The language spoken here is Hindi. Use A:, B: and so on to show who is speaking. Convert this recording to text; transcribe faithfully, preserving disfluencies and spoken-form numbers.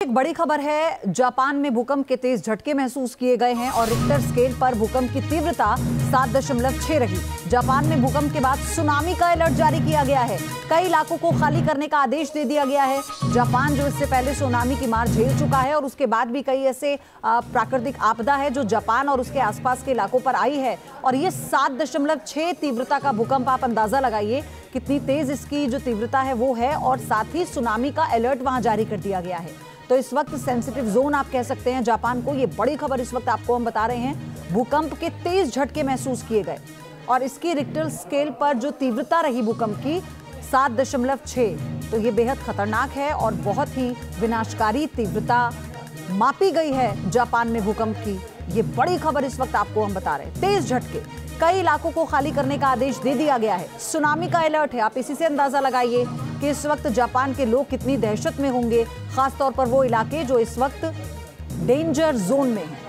A: एक बड़ी खबर है। जापान में भूकंप के तेज झटके महसूस किए गए हैं और रिक्टर स्केल पर भूकंप की तीव्रता सात दशमलव छह रही। जापान में भूकंप के बाद सुनामी का अलर्ट जारी किया गया है। कई इलाकों को खाली करने का आदेश दे दिया गया है। जापान जो इससे पहले सुनामी की मार झेल चुका है और उसके बाद भी कई ऐसे प्राकृतिक आपदा है जो जापान और उसके आसपास के इलाकों पर आई है। और ये सात दशमलव छह तीव्रता का भूकंप, आप अंदाजा लगाइए कितनी तेज इसकी जो तीव्रता है वो है। और साथ ही सुनामी का अलर्ट वहां जारी कर दिया गया है। तो इस वक्त सेंसिटिव जोन आप कह सकते हैं जापान को। ये बड़ी खबर इस वक्त आपको हम बता रहे हैं। भूकंप के तेज झटके महसूस किए गए और इसकी रिक्टर स्केल पर जो तीव्रता रही भूकंप की सात दशमलव छह, तो ये बेहद खतरनाक है और बहुत ही विनाशकारी तीव्रता मापी गई है जापान में भूकंप की। ये बड़ी खबर इस वक्त आपको हम बता रहे हैं। तेज झटके, कई इलाकों को खाली करने का आदेश दे दिया गया है। सुनामी का अलर्ट है। आप इसी से अंदाजा लगाइए कि इस वक्त जापान के लोग कितनी दहशत में होंगे, खासतौर पर वो इलाके जो इस वक्त डेंजर जोन में हैं।